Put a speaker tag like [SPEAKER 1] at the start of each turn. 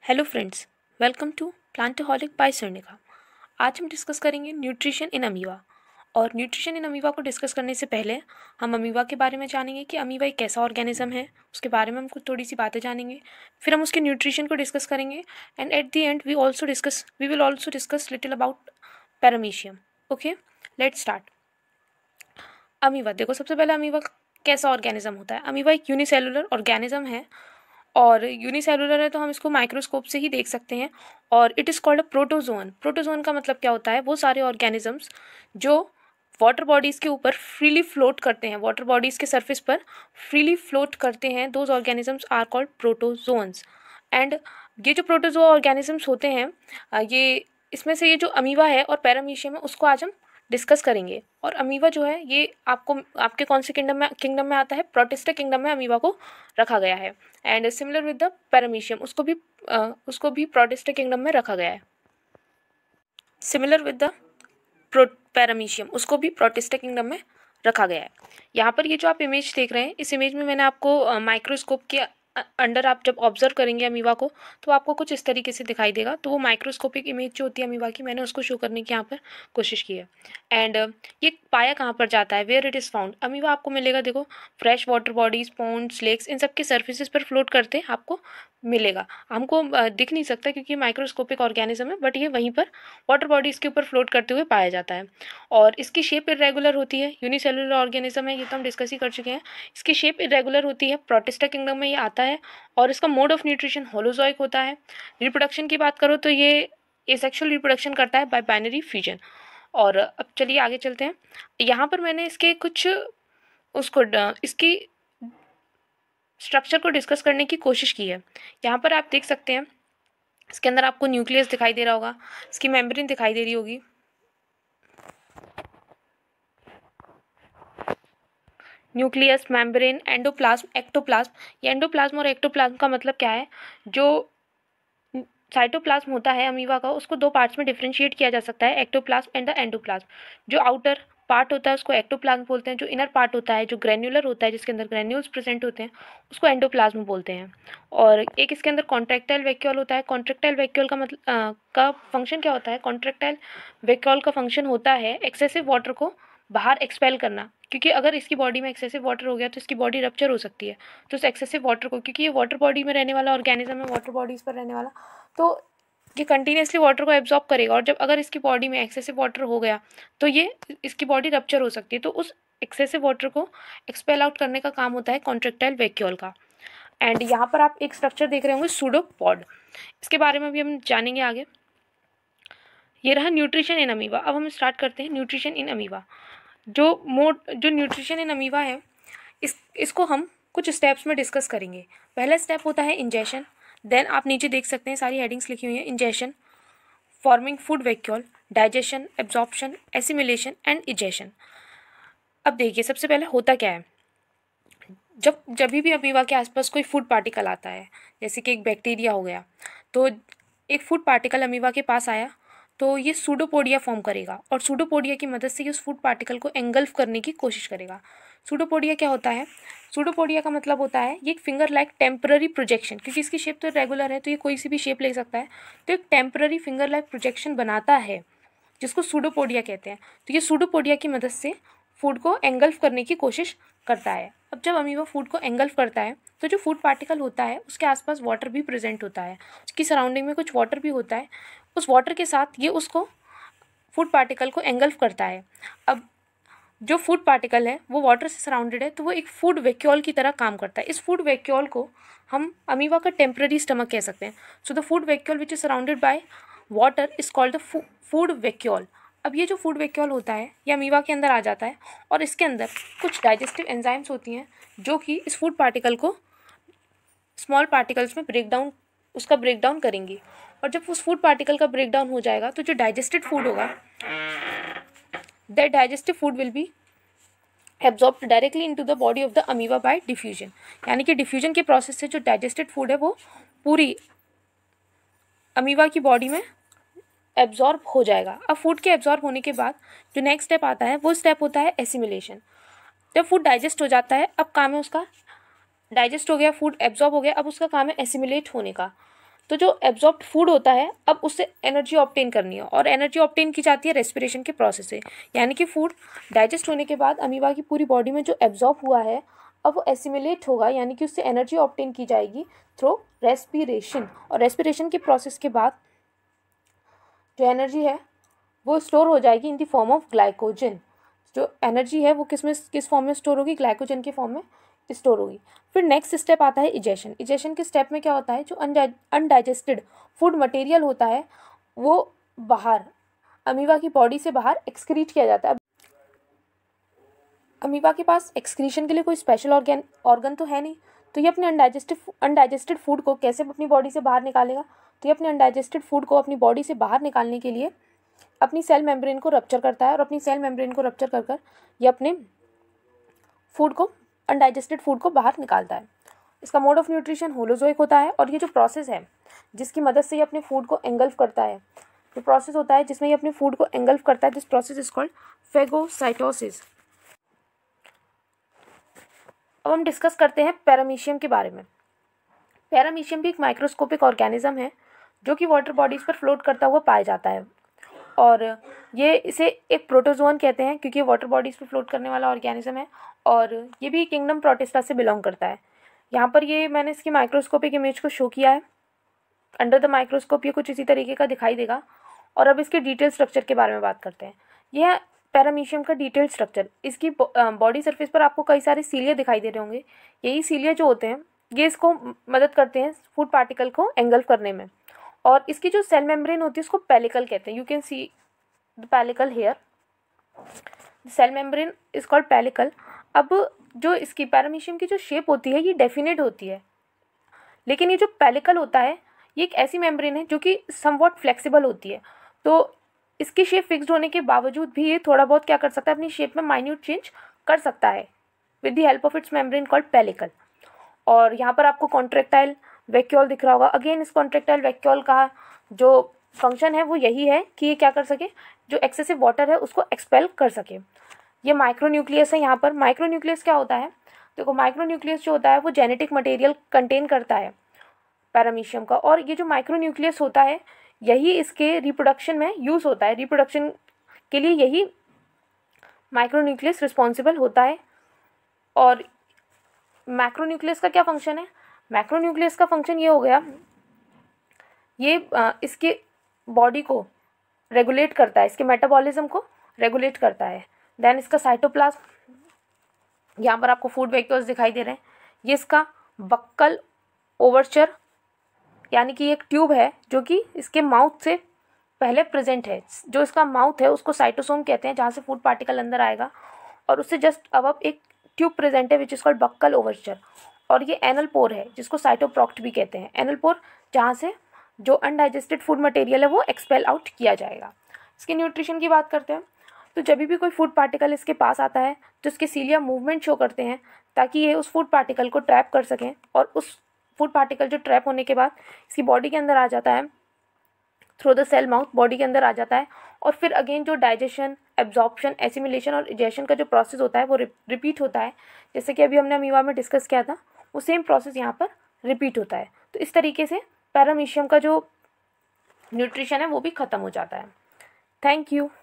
[SPEAKER 1] Hello friends, welcome to Plantoholic by Swarnika. आज हम discuss करेंगे न्यूट्रिशन इन अमीबा। और न्यूट्रिशन इन अमीबा को डिस्कस करने से पहले हम अमीबा के बारे में जानेंगे कि अमीबा एक कैसा ऑर्गेनिज्म है, उसके बारे में हम कुछ थोड़ी सी बातें जानेंगे। फिर हम उसके न्यूट्रिशन को डिस्कस करेंगे and at the end we will also discuss little about paramecium. Okay, let's start. Amoeba, देखो सबसे पहले अमीबा कैसा ऑर्गेनिज्म होता है। अमीबा एक यूनिसेलुलर ऑर्गेनिज्म है और यूनिसेलुलर है तो हम इसको माइक्रोस्कोप से ही देख सकते हैं। और it is called a protozoan. Protozoan का मतलब क्या होता है, वो सारे ऑर्गेनिजम्स जो वाटर बॉडीज़ के ऊपर फ्रीली फ्लोट करते हैं, वाटर बॉडीज़ के सरफेस पर फ्रीली फ्लोट करते हैं, those organisms are called protozoans. And ये जो प्रोटोजोआ ऑर्गेनिजम्स होते हैं, ये इसमें से ये जो अमीबा है और पैरामीशियम है उसको आज हम डिस्कस करेंगे। और अमीबा जो है ये आपके कौन से किंगडम में आता है, प्रोटिस्टा किंगडम में अमीबा को रखा गया है। And similar with the paramecium, उसको भी प्रोटिस्टा किंगडम में रखा गया है। सिमिलर विद द पैरामीशियम, उसको भी प्रोटिस्टा किंगडम में रखा गया है। यहाँ पर ये जो आप इमेज देख रहे हैं, इस इमेज में मैंने आपको माइक्रोस्कोप के अंडर आप जब ऑब्जर्व करेंगे अमीबा को तो आपको कुछ इस तरीके से दिखाई देगा। तो वो माइक्रोस्कोपिक इमेज जो होती है अमीबा की, मैंने उसको शो करने की यहाँ पर कोशिश की है। एंड ये पाया कहाँ पर जाता है, where it is found. Amoeba आपको मिलेगा, देखो fresh water bodies, ponds, lakes, इन सब के सर्फेसिस पर फ्लोट करते आपको मिलेगा। हमको दिख नहीं सकता क्योंकि माइक्रोस्कोपिक ऑर्गेनिज्म है, बट ये वहीं पर वाटर बॉडीज के ऊपर फ्लोट करते हुए पाया जाता है। और इसकी शेप इरेगुलर होती है, यूनिसेलुलर ऑर्गेनिज्म है, ये तो हम डिस्कस ही कर चुके हैं। इसकी शेप इरेगुलर होती है, प्रोटिस्टा किंगडम में ये आता है। और इसका मोड ऑफ न्यूट्रिशन होलोजोइक होता है। रिप्रोडक्शन की बात करो तो ये एसेक्सुअल रिप्रोडक्शन करता है बाय बाइनरी फ्यूजन। और अब चलिए आगे चलते हैं। यहाँ पर मैंने इसके कुछ इसकी स्ट्रक्चर को डिस्कस करने की कोशिश की है। यहाँ पर आप देख सकते हैं, इसके अंदर आपको न्यूक्लियस दिखाई दे रहा होगा, इसकी मेम्ब्रेन दिखाई दे रही होगी। Nucleus, membrane, endoplasm, ectoplasm. ये एंडोप्लाज्म और एक्टोप्लाज्म का मतलब क्या है, जो साइटोप्लाज्म होता है अमीबा का, उसको दो पार्ट्स में डिफरेंशिएट किया जा सकता है, एक्टोप्लाज्म एंड द एंडोप्लाज्म। जो आउटर पार्ट होता है उसको एक्टोप्लाज्म बोलते हैं, जो इनर पार्ट होता है, जो ग्रेन्युलर होता है, जिसके अंदर ग्रेन्यूल्स प्रेजेंट होते हैं, उसको एंडोप्लाज्म बोलते हैं। और एक इसके अंदर कॉन्ट्रैक्टाइल वैक्यूल होता है। कॉन्ट्रैक्टाइल वैक्यूल का मतलब का फंक्शन क्या होता है, कॉन्ट्रैक्टाइल वैक्यूल का फंक्शन होता है एक्सेसिव वाटर को बाहर एक्सपेल करना। क्योंकि अगर इसकी बॉडी में एक्सेसिव वाटर हो गया तो इसकी बॉडी रप्चर हो सकती है। तो उस एक्सेसिव वाटर को, क्योंकि ये वाटर बॉडी में रहने वाला ऑर्गेनिज्म है, वाटर बॉडीज़ पर रहने वाला, तो ये कंटिन्यूसली वाटर को एब्जॉर्ब करेगा। और जब अगर इसकी बॉडी में एक्सेसिव वाटर हो गया तो ये इसकी बॉडी रप्चर हो सकती है। तो उस एक्सेसिव वाटर को एक्सपेल आउट करने का काम होता है कॉन्ट्रैक्टाइल वैक्यूल का। एंड यहाँ पर आप एक स्ट्रक्चर देख रहे होंगे, सूडोपॉड। इसके बारे में भी हम जानेंगे आगे। ये रहा न्यूट्रिशन इन अमीबा। अब हम स्टार्ट करते हैं न्यूट्रिशन इन अमीबा। जो न्यूट्रिशन इन अमीबा है, इसको हम कुछ स्टेप्स में डिस्कस करेंगे। पहला स्टेप होता है इंजेशन। देन आप नीचे देख सकते हैं सारी हेडिंग्स लिखी हुई हैं, ingestion, forming food vacuole, digestion, absorption, assimilation and egestion. अब देखिए सबसे पहले होता क्या है, जब भी अमीबा के आसपास कोई फूड पार्टिकल आता है, जैसे कि एक बैक्टीरिया हो गया, तो एक फूड पार्टिकल अमीबा के पास आया तो ये सूडोपोडिया फॉर्म करेगा और सूडोपोडिया की मदद से ये उस फूड पार्टिकल को एंगल्फ करने की कोशिश करेगा। सूडोपोडिया क्या होता है, सूडोपोडिया का मतलब होता है ये एक फिंगर लाइक टेम्पररी प्रोजेक्शन, क्योंकि इसकी शेप तो रेगुलर है तो ये कोई सी भी शेप ले सकता है, तो एक टेम्पररी फिंगर लाइक प्रोजेक्शन बनाता है जिसको सूडोपोडिया कहते हैं। तो ये सूडोपोडिया की मदद से फूड को एंगल्फ करने की कोशिश करता है। अब जब अमीबा फूड को एंगल्फ करता है तो जो फूड पार्टिकल होता है उसके आसपास वाटर भी प्रेजेंट होता है, उसकी सराउंडिंग में कुछ वाटर भी होता है। उस वाटर के साथ ये उसको फूड पार्टिकल को एंगल्फ करता है। अब जो फूड पार्टिकल है वो वाटर से सराउंडेड है तो वो एक फूड वैक्यूल की तरह काम करता है। इस फूड वैक्यूल को हम अमीबा का टेम्पररी स्टमक कह सकते हैं। So the food vacuole which is surrounded by water is called the food vacuole. अब ये जो फूड वैक्यूल होता है ये अमीबा के अंदर आ जाता है और इसके अंदर कुछ डाइजेस्टिव एंजाइम्स होती हैं जो कि इस फूड पार्टिकल को स्मॉल पार्टिकल्स में ब्रेक डाउन करेंगी। और जब उस फूड पार्टिकल का ब्रेक डाउन हो जाएगा तो जो डाइजेस्टेड फूड होगा, that digestive food will be absorbed directly into the body of the amoeba by diffusion. यानी कि डिफ्यूजन के प्रोसेस से जो डाइजेस्टेड फूड है वो पूरी अमीबा की बॉडी में एब्जॉर्ब हो जाएगा। अब फूड के एब्जॉर्ब होने के बाद जो नेक्स्ट स्टेप आता है वो स्टेप होता है एसिमिलेशन। जब फूड डाइजेस्ट हो जाता है, अब काम है उसका, डाइजेस्ट हो गया, फूड एब्जॉर्ब हो गया, अब उसका काम है एसिमिलेट होने का। तो जो एब्जॉर्ब्ड फूड होता है अब उससे एनर्जी ऑब्टेन करनी है, और एनर्जी ऑब्टेन की जाती है रेस्पिरेशन के प्रोसेस से। यानी कि फूड डाइजेस्ट होने के बाद अमीबा की पूरी बॉडी में जो एब्जॉर्ब हुआ है अब वो एसिमिलेट होगा, यानी कि उससे एनर्जी ऑब्टेन की जाएगी थ्रू रेस्पिरेशन। और रेस्पिरेशन के प्रोसेस के बाद जो एनर्जी है वो स्टोर हो जाएगी in the form of glycogen. जो एनर्जी है वो किस फॉर्म में स्टोर होगी? ग्लाइकोजन के फॉर्म में स्टोर होगी। फिर नेक्स्ट स्टेप आता है इजेशन। इजेशन के स्टेप में क्या होता है? जो अनडाइजेस्टेड फूड मटेरियल होता है वो बाहर अमीबा की बॉडी से बाहर एक्सक्रीट किया जाता है। अमीबा के पास एक्सक्रीशन के लिए कोई स्पेशल ऑर्गन तो है नहीं, तो ये अपने अनडाइजेस्टेड फूड को कैसे अपनी बॉडी से बाहर निकालेगा? तो ये अपने अनडाइजेस्टेड फूड को अपनी बॉडी से बाहर निकालने के लिए अपनी सेल मेम्ब्रेन को रप्चर करता है, और अपनी सेल मेम्ब्रेन को रप्चर कर ये अपने फूड को, अनडाइजेस्टेड फूड को बाहर निकालता है। इसका मोड ऑफ न्यूट्रिशन होलोजोइक होता है, और ये जो प्रोसेस है जिसकी मदद से ये अपने फूड को एंगल्फ करता है, जो प्रोसेस होता है जिसमें ये अपने फूड को एंगल्फ करता है, this process is called phagocytosis. अब हम डिस्कस करते हैं पैरामीशियम के बारे में। पैरामीशियम भी एक माइक्रोस्कोपिक ऑर्गेनिज्म है जो कि वाटर बॉडीज़ पर फ्लोट करता हुआ पाया जाता है, और ये इसे एक प्रोटोजोन कहते हैं क्योंकि ये वाटर बॉडीज़ पर फ्लोट करने वाला ऑर्गेनिज्म है, और ये भी किंगडम प्रोटिस्टा से बिलोंग करता है। यहाँ पर ये मैंने इसकी माइक्रोस्कोपिक इमेज को शो किया है। अंडर द माइक्रोस्कोप ये कुछ इसी तरीके का दिखाई देगा। और अब इसके डिटेल स्ट्रक्चर के बारे में बात करते हैं। यह पैरामीशियम का डिटेल स्ट्रक्चर। इसकी बॉडी सरफेस पर आपको कई सारे सीलिया दिखाई दे रहे होंगे। यही सीलिया जो होते हैं ये इसको मदद करते हैं फूड पार्टिकल को एंगल्फ करने में। और इसकी जो सेल मेम्ब्रेन होती है उसको पेलिकल कहते हैं। You can see the pellicle here. Cell membrane is called pellicle. अब जो इसकी पैरामीशियम की जो शेप होती है ये डेफिनेट होती है, लेकिन ये जो पेलिकल होता है ये एक ऐसी मेम्ब्रेन है जो कि समवॉट फ्लेक्सिबल होती है। तो इसकी शेप फिक्स्ड होने के बावजूद भी ये थोड़ा बहुत क्या कर सकता है, अपनी शेप में माइन्यूट चेंज कर सकता है with the help of its membrane called pellicle. और यहाँ पर आपको कॉन्ट्रेक्टाइल वैक्यूल दिख रहा होगा। अगेन इस कॉन्ट्रेक्टाइल वैक्यूल का जो फंक्शन है वो यही है कि ये क्या कर सके, जो एक्सेसिव वाटर है उसको एक्सपेल कर सके। ये माइक्रोन्यूक्लियस है। यहाँ पर माइक्रोन्यूक्लियस क्या होता है? देखो माइक्रोन्यूक्लियस जो होता है वो जेनेटिक मटेरियल कंटेन करता है पैरामीशियम का, और ये जो माइक्रोन्यूक्लियस होता है यही इसके रिप्रोडक्शन में यूज़ होता है। रिप्रोडक्शन के लिए यही माइक्रोन्यूक्लियस रिस्पॉन्सिबल होता है। और मैक्रोन्यूक्लियस का क्या फंक्शन है? मैक्रोन्यूक्लियस का फंक्शन ये हो गया, ये इसके बॉडी को रेगुलेट करता है, इसके मेटाबॉलिज्म को रेगुलेट करता है। देन इसका साइटोप्लाज्म, यहाँ पर आपको फूड वैक्यूल्स दिखाई दे रहे हैं। ये इसका बक्कल ओवर्चर, यानी कि एक ट्यूब है जो कि इसके माउथ से पहले प्रेजेंट है। जो इसका माउथ है उसको साइटोसोम कहते हैं, जहाँ से फूड पार्टिकल अंदर आएगा, और उससे जस्ट अब एक ट्यूब प्रेजेंट है which is called buccal overture. और ये एनल पोर है जिसको साइटोप्रॉक्ट भी कहते हैं। एनल पोर जहाँ से जो अनडाइजेस्टेड फूड मटेरियल है वो एक्सपेल आउट किया जाएगा। इसके न्यूट्रिशन की बात करते हैं तो जब भी कोई फूड पार्टिकल इसके पास आता है तो इसके सीलिया मूवमेंट शो करते हैं ताकि ये उस फूड पार्टिकल को ट्रैप कर सकें, और उस फूड पार्टिकल जो ट्रैप होने के बाद इसकी बॉडी के अंदर आ जाता है through the cell mouth, body के अंदर आ जाता है। और फिर अगेन जो डाइजेशन, एब्जॉर्प्शन, एसिमिलेशन और इजेशन का जो प्रोसेस होता है वो रिपीट होता है। जैसे कि अभी हमने अमीबा में डिस्कस किया था वो सेम प्रोसेस यहाँ पर रिपीट होता है। तो इस तरीके से पैरामीशियम का जो न्यूट्रिशन है वो भी ख़त्म हो जाता है। Thank you.